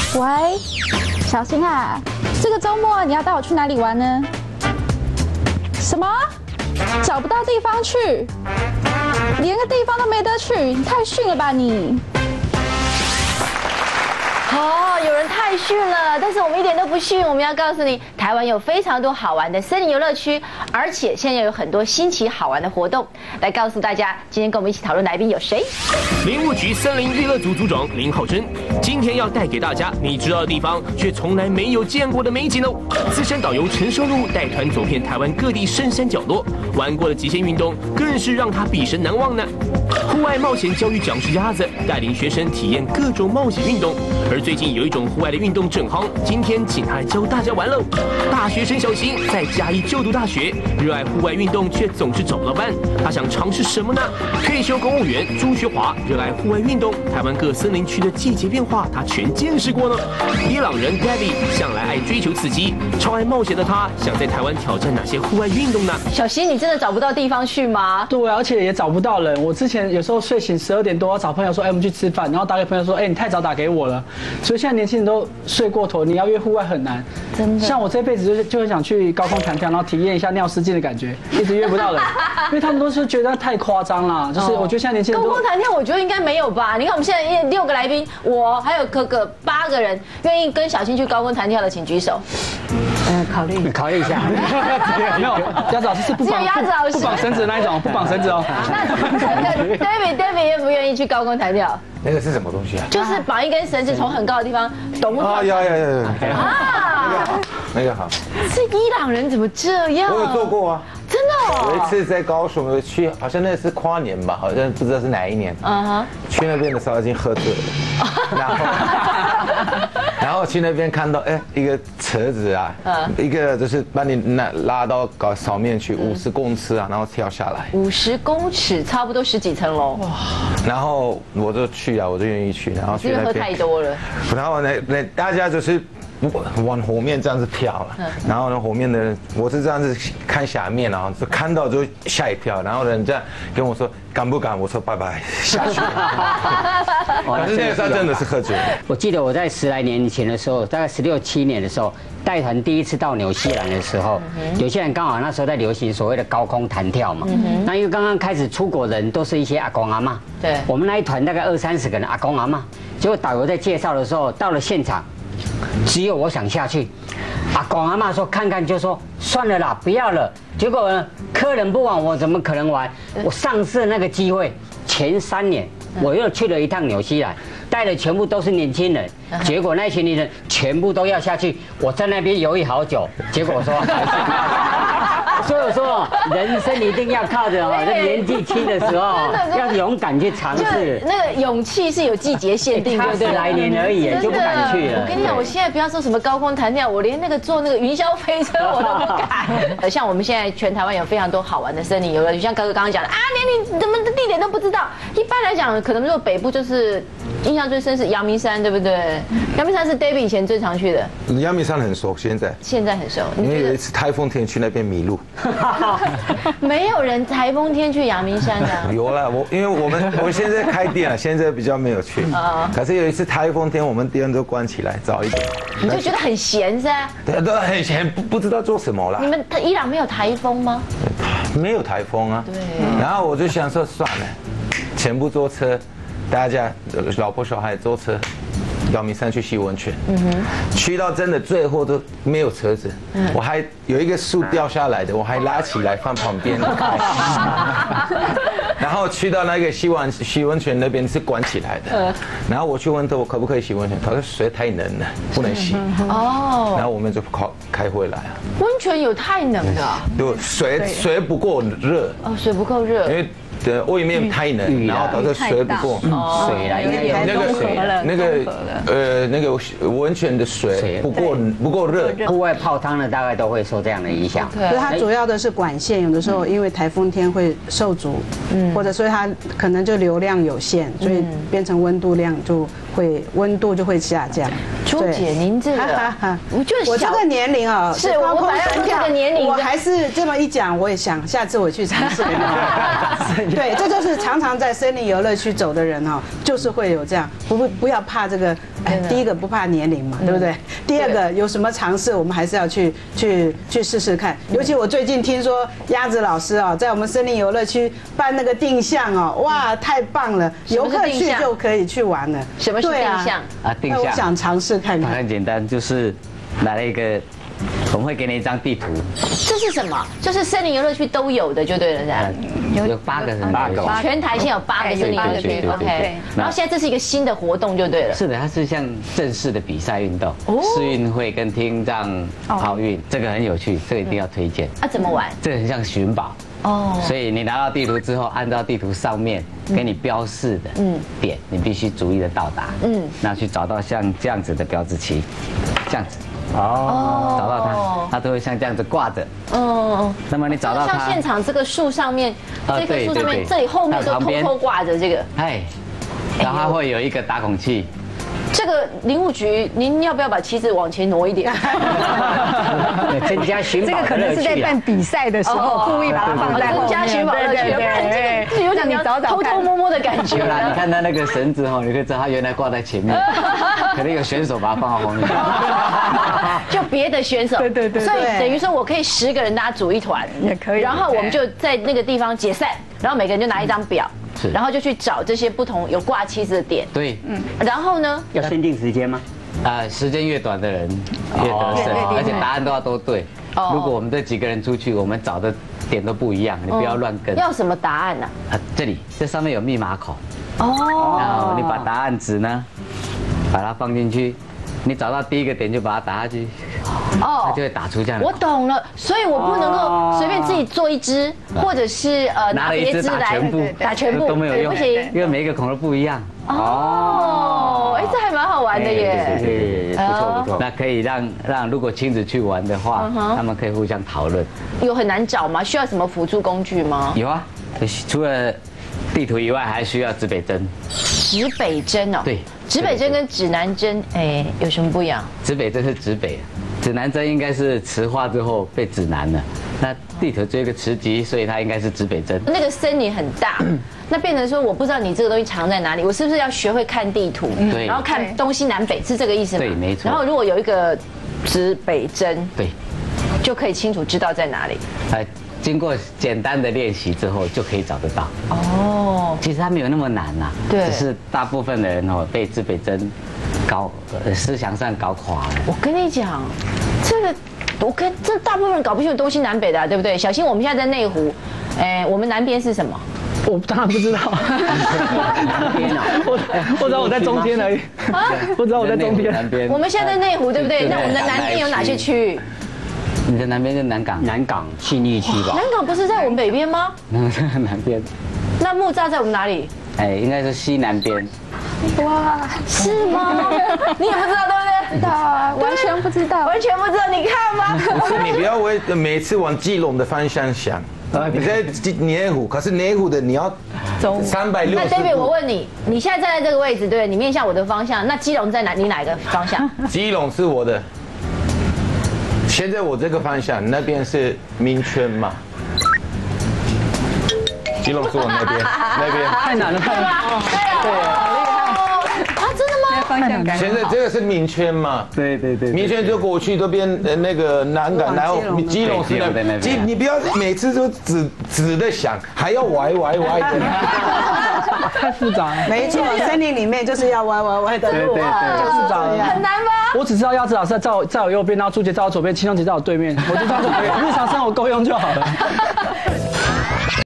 喂，小新啊，这个周末你要带我去哪里玩呢？什么？找不到地方去，连个地方都没得去，你太逊了吧你！ 哦，有人太逊了，但是我们一点都不逊。我们要告诉你，台湾有非常多好玩的森林游乐区，而且现在有很多新奇好玩的活动。来告诉大家，今天跟我们一起讨论来宾有谁？ 林务局森林娱乐组组长林浩真，今天要带给大家你知道的地方却从来没有见过的美景哦。资深导游陈收入带团走遍台湾各地深山角落，玩过的极限运动更是让他毕生难忘呢。户外冒险教育讲师鸭子带领学生体验各种冒险运动，而最近有一种户外的运动正夯，今天请他来教大家玩喽。大学生小新在嘉义就读大学，热爱户外运动却总是找不到伴，他想尝试什么呢？退休公务员朱学华热爱户外运动，台湾各森林区的季节变化他全见识过呢。伊朗人 David 向来爱追求刺激，超爱冒险的他想在台湾挑战哪些户外运动呢？ 小新，你真的找不到地方去吗？ 对，而且也找不到人。我之前有时候睡醒12点多，找朋友说，我们去吃饭，然后打给朋友说，你太早打给我了。所以现在年轻人都睡过头，你要约户外很难。 真的， 像我这辈子就很想去高空弹跳，然后体验一下尿失禁的感觉，一直约不到人，因为他们都是觉得太夸张了。就是我觉得现在年轻人高空弹跳，我觉得应该没有吧？你看我们现在6个来宾，我还有哥哥8个人，愿意跟小新去高空弹跳的，请举手。 考虑一下。 没有，鸭子老师是不绑绳子的那一种，不绑绳子哦。 那 David 愿不愿意去高空弹跳？ 那个是什么东西啊？ 就是绑一根绳子从很高的地方咚啊，有啊， 那个好。 是伊朗人怎么这样？ 我有做过啊。 真的哦。 有一次在高雄有去，好像那是跨年吧，好像不知道是哪一年。去那边的时候已经喝醉了，然后去那边看到一个车子啊，一个就是把你拉到上面去50公尺啊，然后跳下来。50 公尺，差不多10几层楼。哇！ 然后我就去啊，我就愿意去，然后去那边。 喝太多了。 然后呢，大家就是往后面这样子跳了，然后呢，后面的人我是这样子看下面啊，就看到就吓一跳，然后人家跟我说敢不敢？我说拜拜，下去。可是那个时候真的是喝醉了。 我记得我在10来年前的时候，大概16、17年的时候，带团第一次到纽西兰的时候，有些人刚好那时候在流行所谓的高空弹跳嘛。那因为刚刚开始出国人都是一些阿公阿嬷，对，我们那一团大概20、30个人阿公阿嬷，结果导游在介绍的时候，到了现场。只有我想下去，阿公阿嬷说看看，就说算了啦，不要了。结果呢，客人不玩，我怎么可能玩？我上次那个机会，前3年我又去了一趟纽西兰，带的全部都是年轻人，结果那群年轻人全部都要下去，我在那边犹豫好久，结果我说还是。所以我说，人生一定要靠着在年纪轻的时候，要勇敢去尝试。 那个勇气是有季节限定， 对对，来年而已，就不敢去了。 我跟你讲，我现在不要说什么高空弹跳，我连那个坐那个云霄飞车我都不敢。像我们现在全台湾有非常多好玩的森林游乐，就像哥哥刚刚讲的啊，连你怎么地点都不知道。一般来讲，可能如果北部就是印象最深是阳明山，对不对？阳明山是 David 以前最常去的。 阳明山很熟，现在很熟，因为有一次台风天去那边迷路。 没有人台风天去阳明山的。 有了，因为我现在开店了，现在比较没有去。可是有一次台风天，我们店都关起来，早一点。 你就觉得很闲噻？ 对，都很闲，不知道做什么了。 你们伊朗没有台风吗？ 没有台风啊。对。然后我就想说算了，全部坐车，大家老婆小孩坐车。阳明山去洗温泉，去到真的最后都没有车子，我还有一个树掉下来的，我还拉起来放旁边。然后去到那个洗温泉那边是关起来的，然后我去问他我可不可以洗温泉，他说水太冷了，不能洗。哦，然后我们就开回来啊。 温泉有太冷的？ 对，水不够热。 哦，水不够热。因为外面太冷，然后导致水不够， 水来那个温泉的水不够热， 户外泡汤的大概都会受这样的影响。 对，它主要的是管线，有的时候因为台风天会受阻，或者所以它可能就流量有限，所以变成温度就会下降。 朱姐，您这个，我就是我这个年龄啊， 是我本来这个年龄， 我还是这么一讲，我也想下次我去尝试。对，这就是常常在森林游乐区走的人哦，就是会有这样，不要怕这个。第一个不怕年龄嘛，对不对？第二个有什么尝试，我们还是要去试试看。尤其我最近听说鸭子老师哦，在我们森林游乐区办那个定向哦，哇，太棒了！游客去就可以去玩了。 什么是定向啊？定向， 我想尝试看看。 很简单，就是来了一个。我们会给你一张地图， 这是什么？就是森林游乐区都有的，就对了，是吧？ 有8个， 全台现在有8个森林游乐区 ，OK。然后现在这是一个新的活动，就对了。 是的，它是像正式的比赛运动，世运会跟听障奥运，这个很有趣，这个一定要推荐。 啊，怎么玩？ 这个很像寻宝哦，所以你拿到地图之后，按照地图上面给你标示的点，你必须逐一的到达，那去找到像这样子的标志旗，这样子。哦，找到它都会像这样子挂着。那么你找到它， 像现场这个树上面，这棵树上面，这里后面都偷偷挂着这个。 哎，然后它会有一个打孔器。 这个林务局，您要不要把旗子往前挪一点？ 增加寻宝的乐趣。 这个可能是在办比赛的时候故意把它放在后面， 增加寻宝乐趣，不然这个有点偷偷摸摸的感觉。 你看它那个绳子哦，你可以知道它原来挂在前面，可能有选手把它放到后面。 就别的选手， 对， 所以等于说我可以10个人大家组一团也可以， 然后我们就在那个地方解散，然后每个人就拿一张表。然后就去找这些不同有挂旗子的点。 对， 然后呢？ 要限定时间吗？时间越短的人越得胜，而且答案都要都对。如果我们这几个人出去，我们找的点都不一样，你不要乱跟。 要什么答案呢？ 这上面有密码口。哦。然后你把答案纸呢，把它放进去。你找到第一个点就把它打下去，它就会打出这样。 我懂了，所以我不能够随便自己做一支，或者是拿别支来打全部都没有用， 不行， 因为每一个孔都不一样。 哎，这还蛮好玩的耶。 对，不错。那可以让如果亲子去玩的话，他们可以互相讨论。 有很难找吗？需要什么辅助工具吗？ 有啊，除了地图以外，还需要指北针。 指北针哦。对。指北针跟指南针，有什么不一样？ 指北针是指北，指南针应该是磁化之后被指南了。那地图这个磁极，所以它应该是指北针。那个森林很大，那变成说我不知道你这个东西藏在哪里，我是不是要学会看地图，然后看东西南北，是这个意思吗？ 对，没错。 然后如果有一个指北针， 对， 就可以清楚知道在哪里。 经过简单的练习之后，就可以找得到。哦，其实它没有那么难呐，对，只是大部分的人被指北针思想上搞垮了。 我跟你讲，这大部分人搞不清楚东西南北的，对不对？小新，我们现在在内湖，我们南边是什么？ 我当然不知道。我知道我在中间而已。不知道我在中间。 我们现在在内湖，对不对？那我们的南边有哪些区域？ 你的南边是南港信义区吧？ 南港不是在我们北边吗？ 南边。 那木栅在我们哪里？ 应该是西南边。 哇，是吗？你也不知道对不对？ 不知道啊，完全不知道， 完全不知道。你看吧。 你不要每次往基隆的方向想。你在内湖，可是内湖的你要360度。 那 David， 我问你，你现在站在这个位置，对，你面向我的方向，那基隆在哪？你哪个方向？ 基隆是我的。现在我这个方向，那边是民圈嘛？基隆是我那边， 太难了，太难了。 对啊，真的吗？ 方向感。 现在这个是民圈嘛？ 对。 民圈就过去都变那个南港，然后基隆是那边。你不要每次都只在想，还要歪的。 太复杂了。 没错，森林里面就是要歪的路， 太复杂了。 很难吗？ 我只知道鸭子老师在我右边，然后朱姐在我左边，青龙姐在我对面，我就这样子，日常生活够用就好了。